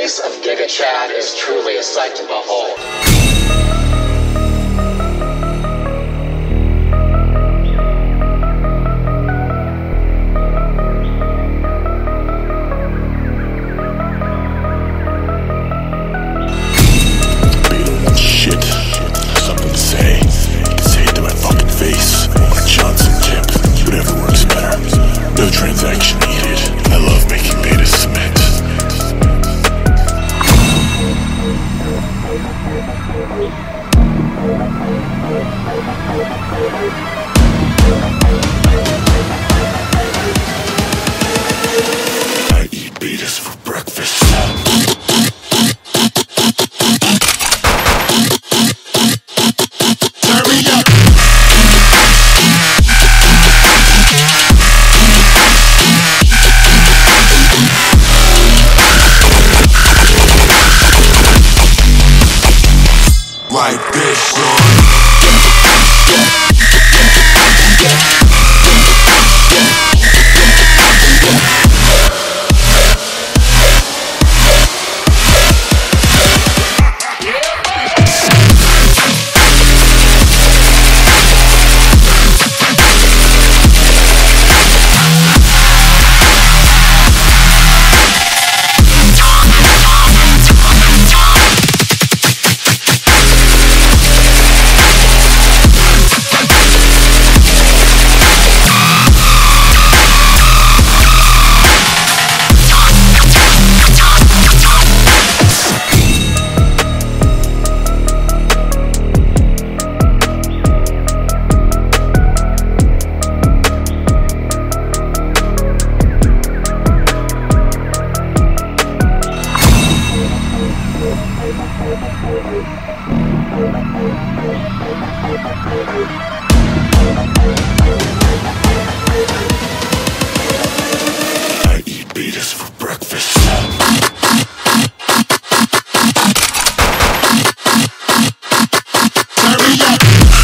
face of GIGACHAD is truly a sight to behold. No transaction needed. I love making beta submit. I eat betas for breakfast. Turn me up. Like this, I eat betas for breakfast. Turn me up.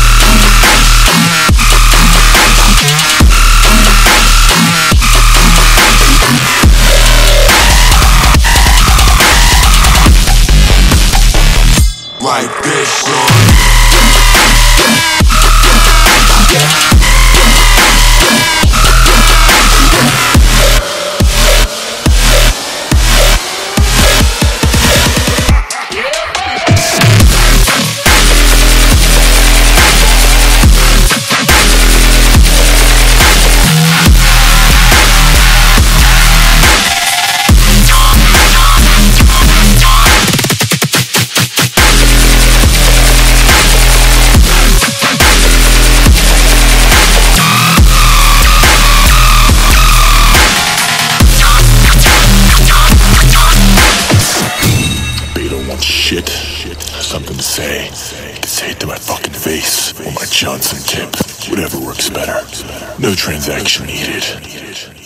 Like this, shit. Something to say. You can say it to my fucking face or my Johnson tip. Whatever works better. No transaction needed.